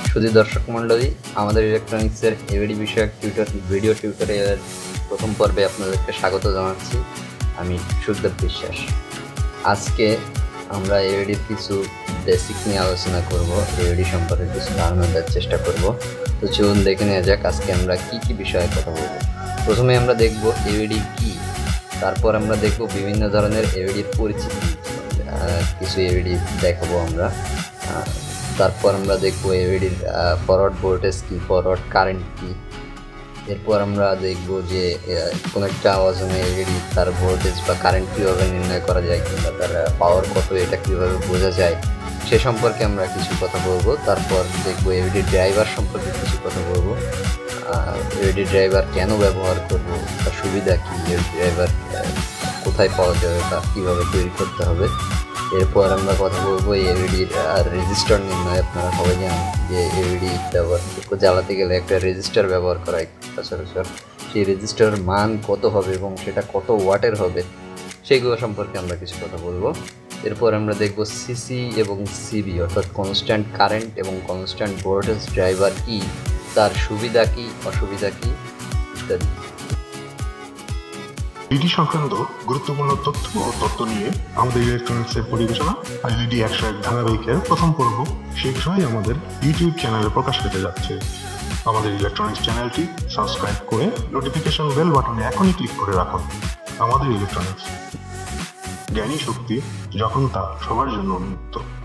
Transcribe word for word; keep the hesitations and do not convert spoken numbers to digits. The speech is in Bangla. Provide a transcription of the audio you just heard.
সুধী দর্শক মণ্ডলী, আমাদের ইলেকট্রনিক্সের এলইডি বিষয়ক টিউটর ভিডিও টিউটোরিয়ালের প্রথম পর্বে আপনাদেরকে স্বাগত জানাচ্ছি। আমি সুখদেব বিশ্বাস। আজকে আমরা এলইডির কিছু বেসিক নিয়ে আলোচনা করব, এলইডি সম্পর্কে কিছু ধারণা দেওয়ার চেষ্টা করব। তো চলুন দেখে নেওয়া যাক আজকে আমরা কি কি বিষয়ে কথা বলব। প্রথমে আমরা দেখব এলইডি কি, তারপর আমরা দেখব বিভিন্ন ধরনের এলইডির পরিচিতি, কিছু এলইডি দেখাবো আমরা। তারপর আমরা দেখব এলইডির ফরওয়ার্ড ভোল্টেজ কি, ফরওয়ার্ড কারেন্ট কি। এরপর আমরা দেখব যে কোনো একটা ওজনে এলইডি তার ভোল্টেজ বা কারেন্ট কীভাবে নির্ণয় করা যায়, কিংবা তার পাওয়ার কত এটা কীভাবে বোঝা যায় সে সম্পর্কে আমরা কিছু কথা বলবো। তারপর দেখব এলইডি ড্রাইভার সম্পর্কে কিছু কথা বলবো। এলইডি ড্রাইভার কেন ব্যবহার করব, তার সুবিধা কী, এলইডি ড্রাইভার কোথায় পাওয়া যাবে বা কীভাবে তৈরি করতে হবে। এরপর আমরা কথা বলবো এলইডির রেজিস্টার নির্ণয়। আপনারা সবাই জানেন যে এলইডি ব্যবহার জ্বালাতে গেলে একটা রেজিস্টার ব্যবহার করা হয় সচরাচর। সেই রেজিস্টারের মান কত হবে এবং সেটা কত ওয়াটের হবে সেইগুলো সম্পর্কে আমরা কিছু কথা বলবো। এরপর আমরা দেখব সিসি এবং সিবি অর্থাৎ কনস্ট্যান্ট কারেন্ট এবং কনস্ট্যান্ট ভোল্টেজ ড্রাইভার কি, তার সুবিধা কি, অসুবিধা কি ইত্যাদি। এলইডি সংক্রান্ত গুরুত্বপূর্ণ তথ্য ও তত্ত্ব নিয়ে আমাদের ইলেকট্রনিক্সের পরিবেশনা এলইডি একশো এক ধারাবাহিকের প্রথম পর্ব শীঘ্রই আমাদের ইউটিউব চ্যানেলে প্রকাশ পেতে যাচ্ছে। আমাদের ইলেকট্রনিক্স চ্যানেলটি সাবস্ক্রাইব করে নোটিফিকেশন বেল বাটনে এখনই ক্লিক করে রাখুন। আমাদের ইলেকট্রনিক্স, জ্ঞানী শক্তি যখন তা সবার জন্য উন্মুক্ত।